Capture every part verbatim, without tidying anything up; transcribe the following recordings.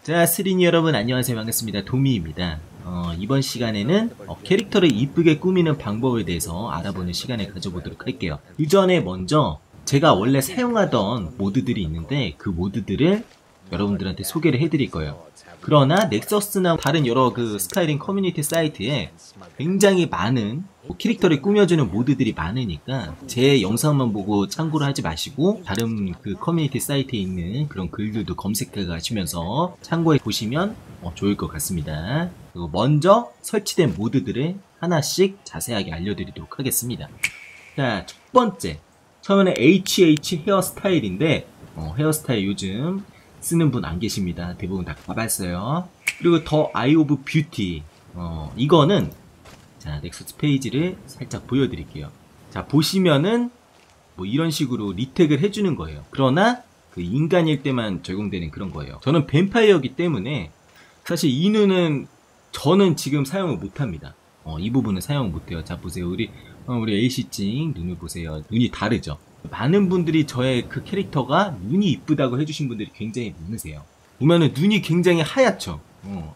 자, 스리니 여러분 안녕하세요. 반갑습니다. 도미입니다. 어, 이번 시간에는 어, 캐릭터를 이쁘게 꾸미는 방법에 대해서 알아보는 시간을 가져보도록 할게요. 그 전에 먼저 제가 원래 사용하던 모드들이 있는데 그 모드들을 여러분들한테 소개를 해드릴 거예요. 그러나 넥서스나 다른 여러 그 스카이림 커뮤니티 사이트에 굉장히 많은 뭐 캐릭터를 꾸며주는 모드들이 많으니까 제 영상만 보고 참고를 하지 마시고 다른 그 커뮤니티 사이트에 있는 그런 글들도 검색해 가시면서 참고해 보시면 어, 좋을 것 같습니다. 그리고 먼저 설치된 모드들을 하나씩 자세하게 알려드리도록 하겠습니다. 자, 첫 번째 처음에는 에이치에이치 헤어스타일인데 어, 헤어스타일 요즘 쓰는 분 안 계십니다. 대부분 다 가봤어요. 그리고 더 아이 오브 뷰티 어, 이거는 자, 넥서스 페이지를 살짝 보여드릴게요. 자, 보시면은 뭐 이런 식으로 리텍을 해주는 거예요. 그러나 그 인간일 때만 적용되는 그런 거예요. 저는 뱀파이어이기 때문에 사실 이 눈은 저는 지금 사용을 못합니다. 어, 이 부분은 사용을 못해요. 자, 보세요. 우리 어, 우리 에이씨찡 눈을 보세요. 눈이 다르죠. 많은 분들이 저의 그 캐릭터가 눈이 이쁘다고 해주신 분들이 굉장히 많으세요. 보면은 눈이 굉장히 하얗죠. 어.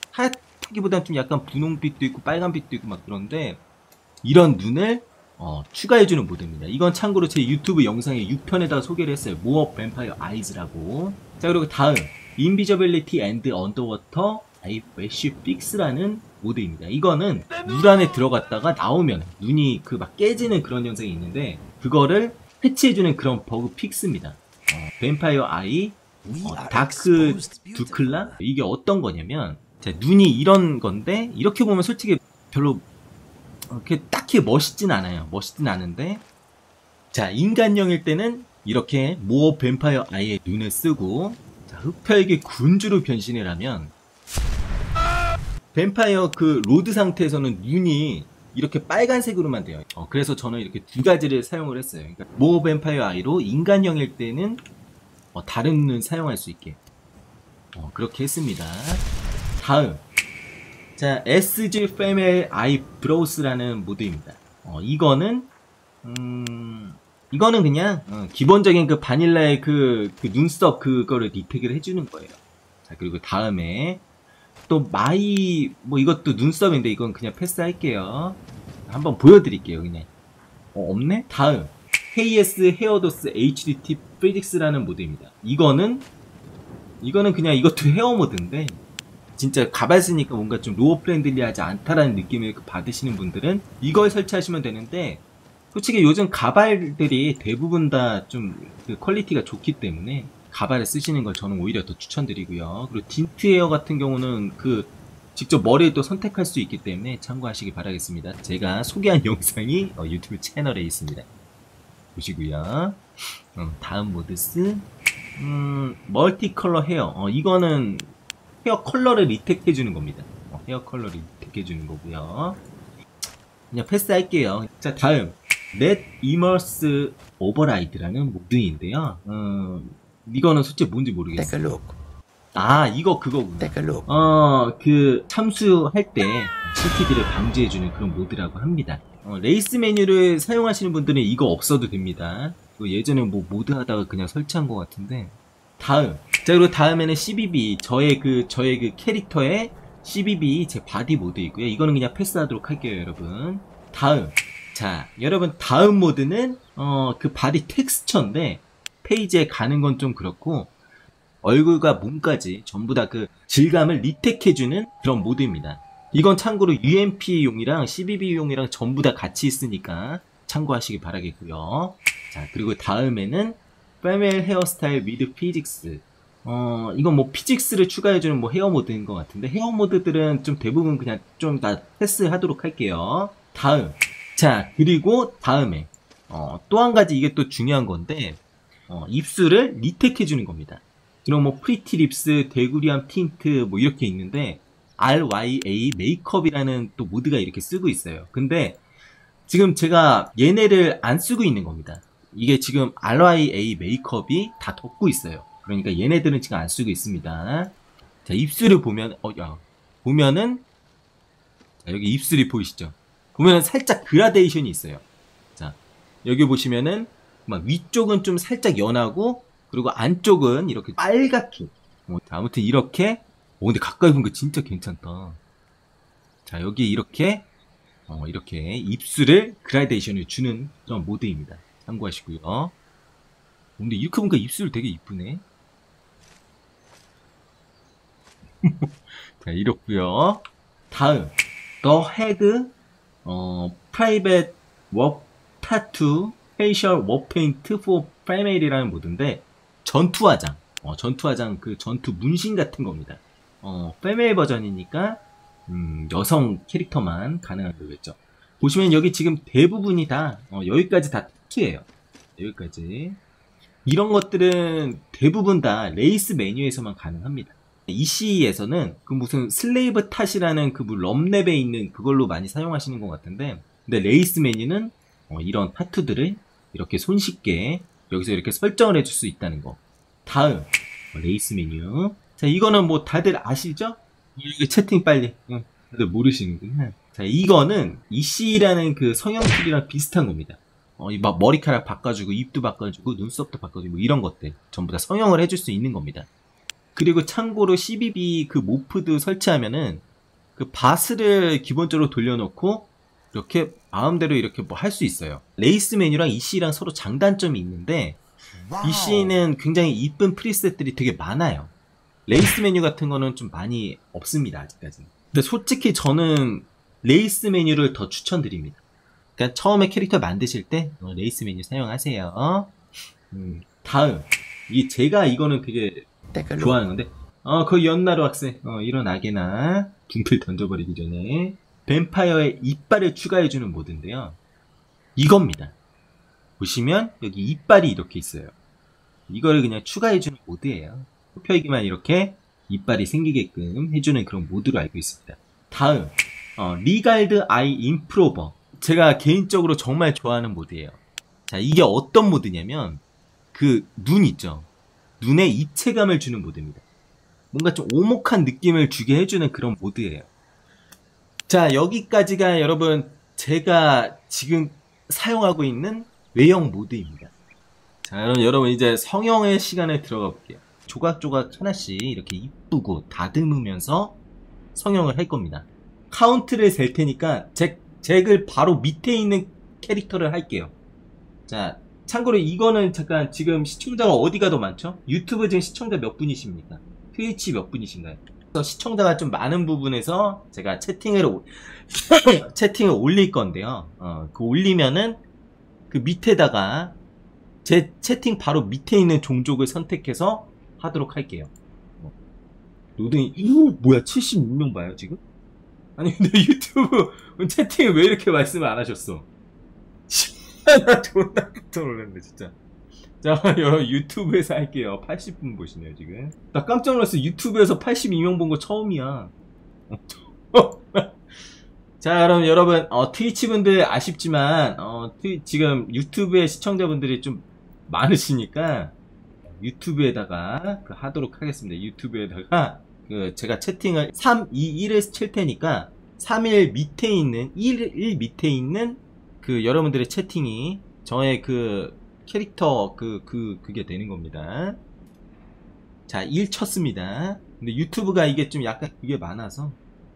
하얗기보다는 좀 약간 분홍빛도 있고 빨간빛도 있고 막 그런데 이런 눈을 어, 추가해주는 모드입니다. 이건 참고로 제 유튜브 영상의 육 편에다가 소개를 했어요. 모어 뱀파이어 아이즈라고. 자, 그리고 다음 인비저빌리티 앤드 언더워터 아이 웨쉬 픽스라는 모드입니다. 이거는 물 안에 들어갔다가 나오면 눈이 그 막 깨지는 그런 현상이 있는데 그거를 패치해주는 그런 버그 픽스입니다. 어, 뱀파이어 아이 어, 다크 두클라 이게 어떤 거냐면 자, 눈이 이런 건데 이렇게 보면 솔직히 별로 이렇게 딱히 멋있진 않아요. 멋있진 않은데 자, 인간형일 때는 이렇게 모어 뱀파이어 아이의 눈을 쓰고 자, 흡혈귀 군주로 변신을 하면 뱀파이어 그 로드 상태에서는 눈이 이렇게 빨간색으로만 돼요. 어, 그래서 저는 이렇게 두 가지를 사용을 했어요. 그러니까 모어 뱀파이어 아이로 인간형일 때는 어, 다른 눈을 사용할 수 있게 어, 그렇게 했습니다. 다음 자, 에스지 페멜 아이 브로우스라는 모드입니다. 어, 이거는 음, 이거는 그냥 어, 기본적인 그 바닐라의 그, 그 눈썹 그거를 리텍을 해주는 거예요. 자, 그리고 다음에 또 마이 뭐 이것도 눈썹인데 이건 그냥 패스할게요. 한번 보여드릴게요. 그냥 어, 없네? 다음 케이에스 헤어도스 에이치디티 피직스라는 모드입니다. 이거는 이거는 그냥 이것도 헤어 모드인데 진짜 가발 쓰니까 뭔가 좀 로어 프렌들리하지 않다라는 느낌을 받으시는 분들은 이걸 설치하시면 되는데 솔직히 요즘 가발들이 대부분 다 좀 그 퀄리티가 좋기 때문에 가발을 쓰시는 걸 저는 오히려 더 추천드리고요. 그리고 틴트 헤어 같은 경우는 그 직접 머리를 또 선택할 수 있기 때문에 참고하시기 바라겠습니다. 제가 소개한 영상이 어, 유튜브 채널에 있습니다. 보시고요. 어, 다음 모드스 음, 멀티컬러 헤어 어, 이거는 헤어 컬러를 리텍 해주는 겁니다. 어, 헤어 컬러를 리텍 해주는 거고요. 그냥 패스할게요. 자, 다음 넷 이머스 오버라이드라는 모드인데요. 어, 이거는 솔직히 뭔지 모르겠어요. 아, 이거 그거구나. 어, 그 참수할 때 실키들을 방지해주는 그런 모드라고 합니다. 어, 레이스 메뉴를 사용하시는 분들은 이거 없어도 됩니다. 예전에 뭐 모드 하다가 그냥 설치한 것 같은데. 다음. 자, 그리고 다음에는 씨비비. 저의 그, 저의 그 캐릭터의 씨비비 제 바디 모드 있고요. 이거는 그냥 패스하도록 할게요, 여러분. 다음. 자, 여러분, 다음 모드는, 어, 그 바디 텍스처인데, 페이지에 가는 건 좀 그렇고, 얼굴과 몸까지 전부 다 그 질감을 리텍해주는 그런 모드입니다. 이건 참고로 유엠피용이랑 씨비비용이랑 전부 다 같이 있으니까 참고하시기 바라겠고요. 자, 그리고 다음에는 페멜 헤어스타일 위드 피직스. 어, 이건 뭐 피직스를 추가해주는 뭐 헤어 모드인 것 같은데 헤어 모드들은 좀 대부분 그냥 좀 다 패스하도록 할게요. 다음. 자, 그리고 다음에 어, 또 한 가지 이게 또 중요한 건데 어, 입술을 리텍해주는 겁니다. 그럼 뭐 프리티 립스, 데구리암 틴트 뭐 이렇게 있는데 알와이에이 메이크업이라는 또 모드가 이렇게 쓰고 있어요. 근데 지금 제가 얘네를 안 쓰고 있는 겁니다. 이게 지금 알와이에이 메이크업이 다 덮고 있어요. 그러니까 얘네들은 지금 안 쓰고 있습니다. 자, 입술을 보면 어, 야, 보면은 자, 여기 입술이 보이시죠? 보면은 살짝 그라데이션이 있어요. 자, 여기 보시면은 막 위쪽은 좀 살짝 연하고 그리고 안쪽은 이렇게 빨갛게 어, 아무튼 이렇게 어 근데 가까이 본 거 진짜 괜찮다. 자 여기 이렇게 어, 이렇게 입술을 그라데이션을 주는 그런 모드입니다. 참고하시고요. 어, 근데 이렇게 보니까 입술 되게 이쁘네. 자 이렇고요. 다음 더 헤드 어, 프라이빗 워 타투 페이셜 워 페인트 포 프라이메리라는 모드인데 전투화장 어, 전투화장 그 전투 문신 같은 겁니다. 어, 페메일 버전이니까 음, 여성 캐릭터만 가능한 거겠죠. 보시면 여기 지금 대부분이 다 어, 여기까지 다 타투예요. 여기까지 이런 것들은 대부분 다 레이스 메뉴에서만 가능합니다. 이씨이에서는 그 무슨 슬레이브 탓이라는 그 럼랩에 있는 그걸로 많이 사용하시는 것 같은데 근데 레이스 메뉴는 어, 이런 타투들을 이렇게 손쉽게 여기서 이렇게 설정을 해줄 수 있다는 거. 다음 어, 레이스 메뉴. 자 이거는 뭐 다들 아시죠? 이게 채팅 빨리. 응, 다들 모르시는구나. 자 이거는 이씨이라는 그 성형 툴이랑 비슷한 겁니다. 어, 이 막 머리카락 바꿔주고 입도 바꿔주고 눈썹도 바꿔주고 뭐 이런 것들 전부 다 성형을 해줄 수 있는 겁니다. 그리고 참고로 씨비비 그 모프도 설치하면은 그 바스를 기본적으로 돌려놓고 이렇게 마음대로 이렇게 뭐 할 수 있어요. 레이스 메뉴랑 이씨이랑 서로 장단점이 있는데 이씨이는 굉장히 이쁜 프리셋들이 되게 많아요. 레이스 메뉴 같은 거는 좀 많이 없습니다 아직까지는. 근데 솔직히 저는 레이스 메뉴를 더 추천드립니다. 그러니까 처음에 캐릭터 만드실 때 어, 레이스 메뉴 사용하세요. 음, 다음 이 제가 이거는 되게 좋아하는 건데 어 거의 연나루 학생 어 일어나게나 붕필 던져버리기 전에 뱀파이어의 이빨을 추가해주는 모드인데요. 이겁니다. 보시면 여기 이빨이 이렇게 있어요. 이거를 그냥 추가해주는 모드예요. 흡혈기만 이렇게 이빨이 생기게끔 해주는 그런 모드로 알고 있습니다. 다음 어, 리갈드 아이 임프로버. 제가 개인적으로 정말 좋아하는 모드예요. 자 이게 어떤 모드냐면 그 눈 있죠. 눈에 입체감을 주는 모드입니다. 뭔가 좀 오목한 느낌을 주게 해주는 그런 모드예요. 자 여기까지가 여러분 제가 지금 사용하고 있는 외형 모드입니다. 자 여러분 여러분 이제 성형의 시간에 들어가 볼게요. 조각조각 하나씩 이렇게 이쁘고 다듬으면서 성형을 할 겁니다. 카운트를 셀 테니까 잭, 잭을 바로 밑에 있는 캐릭터를 할게요. 자 참고로 이거는 잠깐 지금 시청자가 어디가 더 많죠? 유튜브 지금 시청자 몇 분이십니까? 트위치 몇 분이신가요? 시청자가 좀 많은 부분에서 제가 채팅을 오... 채팅을 올릴 건데요. 어, 그 올리면은 그 밑에다가 제 채팅 바로 밑에 있는 종족을 선택해서 하도록 할게요. 어. 노등이 이거 뭐야 칠십육 명 봐요 지금? 아니 근데 유튜브 채팅을 왜 이렇게 말씀을 안 하셨어? 나 존나 깜짝 놀랐네 진짜. 자 여러분 유튜브에서 할게요. 팔십 분 보시네요 지금. 나 깜짝 놀랐어. 유튜브에서 팔십이 명 본 거 처음이야. 자 여러분 여러분 어, 트위치 분들 아쉽지만 어, 트위, 지금 유튜브에 시청자분들이 좀 많으시니까 유튜브에다가 그 하도록 하겠습니다. 유튜브에다가 그 제가 채팅을 삼, 이, 일을 칠 테니까 삼 일 밑에 있는 일, 일 밑에 있는 그 여러분들의 채팅이 저의 그 캐릭터 그, 그, 그게 되는 겁니다. 자, 일 쳤습니다. 근데 유튜브가 이게 좀 약간 그게 많아서.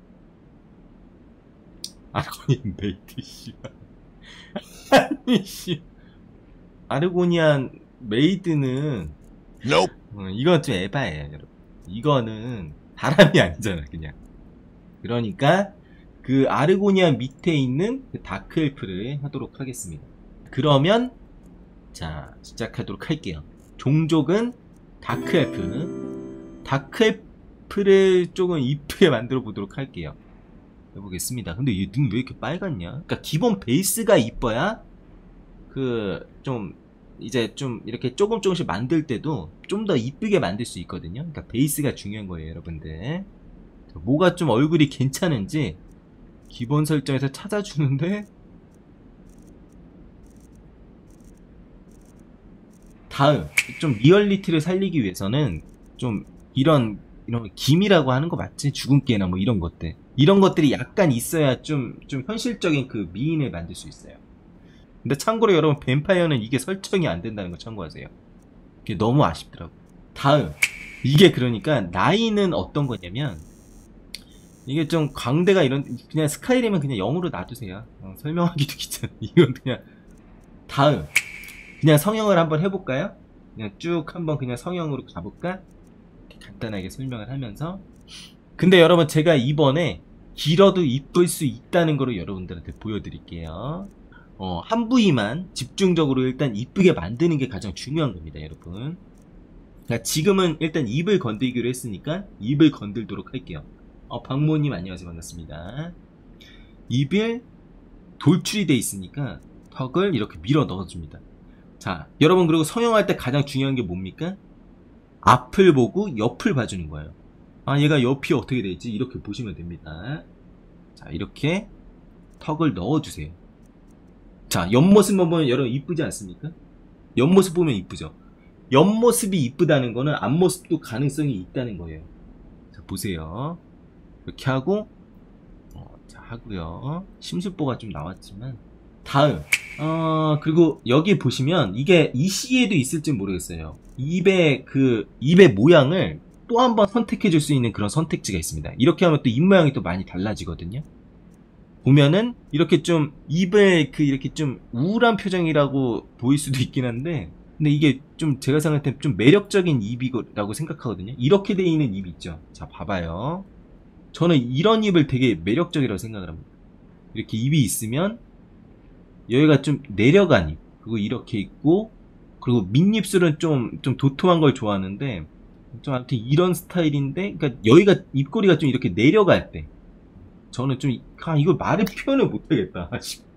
아르고니안 메이드, 씨. 아니, 씨. 아르고니안 메이드는. Nope. 어, 이건 좀 에바예요, 여러분. 이거는 사람이 아니잖아, 그냥. 그러니까, 그 아르고니안 밑에 있는 그 다크엘프를 하도록 하겠습니다. 그러면, 자, 시작하도록 할게요. 종족은 다크엘프. 다크엘프를 조금 이쁘게 만들어 보도록 할게요. 해보겠습니다. 근데 얘 눈 왜 이렇게 빨갛냐? 그러니까 기본 베이스가 이뻐야 그 좀 이제 좀 이렇게 조금 조금씩 만들 때도 좀 더 이쁘게 만들 수 있거든요. 그러니까 베이스가 중요한 거예요, 여러분들. 뭐가 좀 얼굴이 괜찮은지 기본 설정에서 찾아주는데 다음 좀 리얼리티를 살리기 위해서는 좀 이런 이런 기미라고 하는 거 맞지? 주근깨나 뭐 이런 것들 이런 것들이 약간 있어야 좀 좀 현실적인 그 미인을 만들 수 있어요. 근데 참고로 여러분 뱀파이어는 이게 설정이 안 된다는 거 참고하세요. 이게 너무 아쉽더라고. 다음 이게 그러니까 나이는 어떤 거냐면 이게 좀 광대가 이런 그냥 스카이림은 그냥 영으로 놔두세요. 어, 설명하기도 귀찮아. 이건 그냥 다음 그냥 성형을 한번 해볼까요? 그냥 쭉 한번 그냥 성형으로 가볼까? 이렇게 간단하게 설명을 하면서 근데 여러분 제가 이번에 길어도 이쁠 수 있다는 거를 여러분들한테 보여드릴게요. 어, 한 부위만 집중적으로 일단 이쁘게 만드는 게 가장 중요한 겁니다, 여러분. 그러니까 지금은 일단 입을 건들기로 했으니까 입을 건들도록 할게요. 어, 박모님 안녕하세요. 반갑습니다. 입을 돌출이 돼 있으니까 턱을 이렇게 밀어 넣어줍니다. 자, 여러분 그리고 성형할 때 가장 중요한 게 뭡니까? 앞을 보고 옆을 봐주는 거예요. 아, 얘가 옆이 어떻게 돼 있지? 이렇게 보시면 됩니다. 자, 이렇게 턱을 넣어주세요. 자, 옆모습만 보면 여러분 이쁘지 않습니까? 옆모습 보면 이쁘죠? 옆모습이 이쁘다는 거는 앞모습도 가능성이 있다는 거예요. 자, 보세요. 이렇게 하고 어, 자 하고요. 심술보가 좀 나왔지만 다음 어 그리고 여기 보시면 이게 이 씨에도 있을지 모르겠어요. 입의 그 입의 모양을 또 한 번 선택해 줄 수 있는 그런 선택지가 있습니다. 이렇게 하면 또 입 모양이 또 많이 달라지거든요. 보면은 이렇게 좀 입을 그 이렇게 좀 우울한 표정이라고 보일 수도 있긴 한데 근데 이게 좀 제가 생각할 때 좀 매력적인 입이라고 생각하거든요. 이렇게 돼 있는 입 있죠. 자 봐봐요. 저는 이런 입을 되게 매력적이라고 생각을 합니다. 이렇게 입이 있으면 여기가 좀 내려간 입 그리고 이렇게 있고 그리고 밑입술은 좀, 좀 도톰한 걸 좋아하는데 좀 아무튼 이런 스타일인데 그러니까 여기가 입꼬리가 좀 이렇게 내려갈 때 저는 좀 아, 이거 말을 표현을 못하겠다.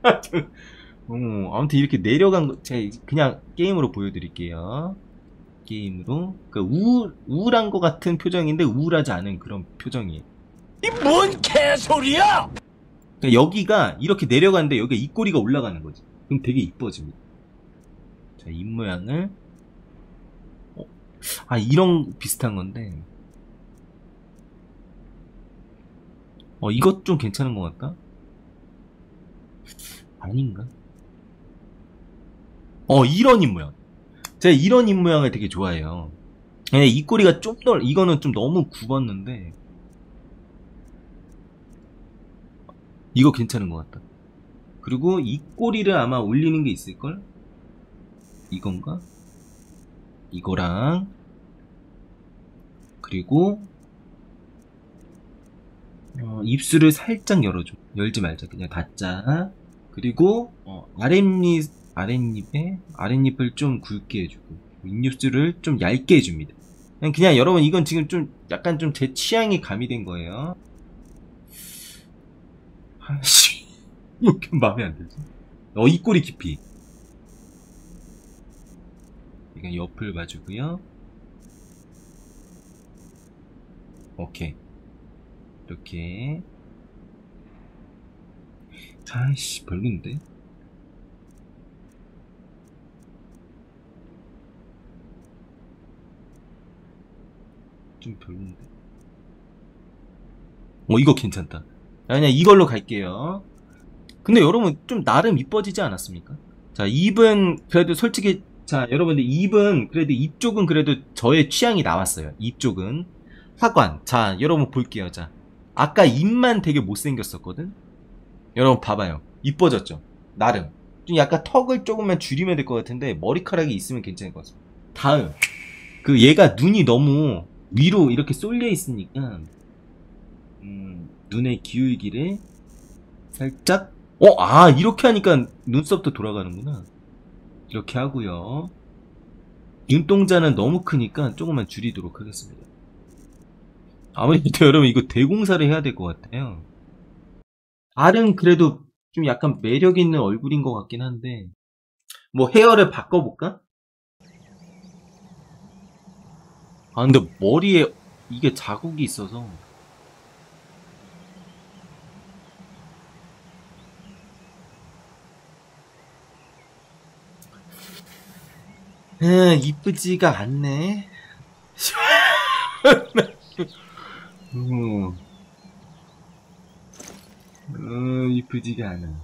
어, 아무튼 이렇게 내려간 거 제가 그냥 게임으로 보여드릴게요. 게임으로 그러니까 우울, 우울한 것 같은 표정인데 우울하지 않은 그런 표정이에요. 이 뭔 개소리야! 그러니까 여기가 이렇게 내려가는데 여기가 입꼬리가 올라가는 거지. 그럼 되게 이뻐집니다. 자, 입 모양을 어, 아 이런 비슷한 건데 어 이것 좀 괜찮은 것 같다? 아닌가? 어 이런 입 모양 제가 이런 입 모양을 되게 좋아해요. 근데 입꼬리가 좀 더 이거는 좀 너무 굽었는데 이거 괜찮은 것 같다. 그리고 입꼬리를 아마 올리는 게 있을걸? 이건가? 이거랑 그리고 어, 입술을 살짝 열어줘. 열지 말자. 그냥 닫자. 그리고 어, 아랫입, 아랫입에 아랫입을 좀 굵게 해주고 윗입술을 좀 얇게 해줍니다. 그냥, 그냥 여러분 이건 지금 좀 약간 좀 제 취향이 가미된 거예요. 아씨 이렇게 마음에 안 들지? 어 입꼬리 깊이. 이건 옆을 봐주고요. 오케이. 이렇게. 아이씨 별론데? 좀 별론데? 어 이거 괜찮다. 그냥 이걸로 갈게요. 근데 여러분 좀 나름 이뻐지지 않았습니까? 자 입은 그래도 솔직히 자 여러분들 입은 그래도 입쪽은 그래도 저의 취향이 나왔어요. 입쪽은 하관. 자 여러분 볼게요. 자 아까 입만 되게 못생겼었거든. 여러분 봐봐요. 이뻐졌죠? 나름 좀 약간 턱을 조금만 줄이면 될 것 같은데 머리카락이 있으면 괜찮을 것 같습니다. 다음 그 얘가 눈이 너무 위로 이렇게 쏠려 있으니까 음, 눈의 기울기를 살짝 어, 아 이렇게 하니까 눈썹도 돌아가는구나. 이렇게 하고요. 눈동자는 너무 크니까 조금만 줄이도록 하겠습니다. 아무래도 여러분 이거 대공사를 해야 될 것 같아요. 알은 그래도 좀 약간 매력 있는 얼굴인 것 같긴 한데 뭐 헤어를 바꿔볼까? 아 근데 머리에 이게 자국이 있어서 에 이쁘지가 않네. 음. 어, 이쁘지가 않아.